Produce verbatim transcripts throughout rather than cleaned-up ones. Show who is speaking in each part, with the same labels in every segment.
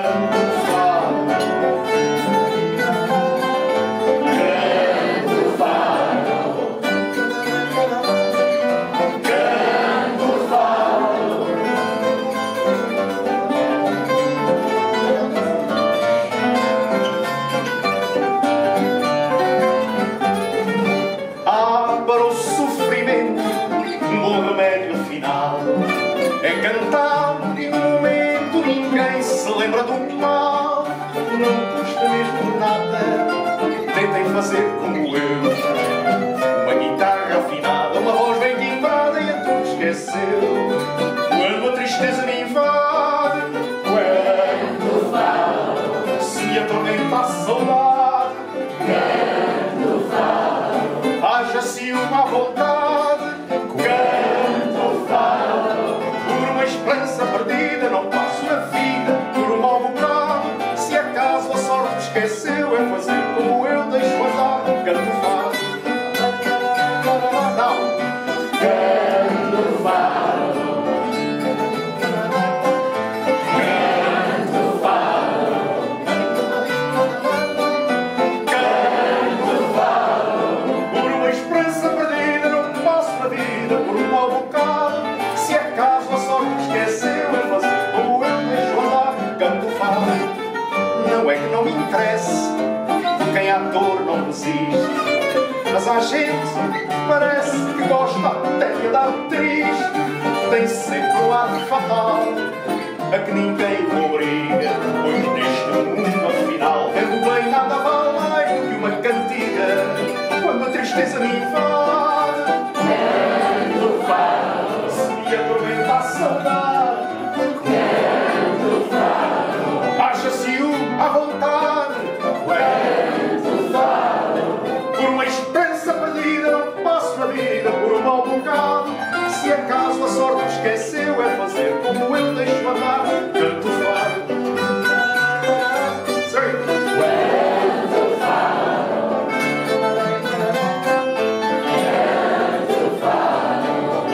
Speaker 1: É cantado e no momento ninguém se lembra do mal. Não custa mesmo nada, tentem fazer como eu. Uma guitarra afinada, uma voz bem timbrada e a tudo esqueceu. Quando a tristeza me invade, quando falo, se atormenta a saudade, quando falo, haja ciúme à vontade, quando falo, por uma esperança perdida não passo na vida por um mau bocado. Se acaso a sorte me esqueceu, é fazer como eu, deixo andar, canto fado. Não, canto fado. Canto fado. Canto fado. Por uma esperança perdida não passo na vida por um mau bocado. Se acaso a sorte me esqueceu, é fazer como eu, deixo andar, canto fado. Não é que não me interesse, quem é ator não resiste, mas há gente que parece que gosta até da atriz. Tem sempre um ar fatal, a que ninguém o obriga, pois neste mundo afinal vendo bem nada vale mais do que uma cantiga. Quando a tristeza me invade, canto fado, se atormenta a saudade, canto fado, haja ciúme à vontade, canto fado, por uma esperança perdida não passo na vida por um mau bocado. Se acaso a sorte me esqueceu, é fazer como eu, deixo andar, canto fado. Sim. Canto fado. Canto fado.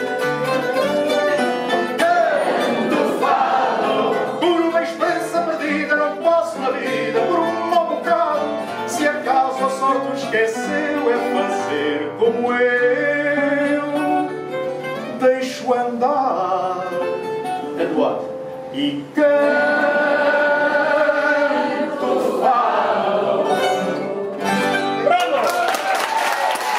Speaker 1: Canto fado. Por uma esperança perdida não passo na vida por um mau bocado. Se acaso a sorte me esqueceu, é fazer como eu, deixo andar, Eduardo, e canto.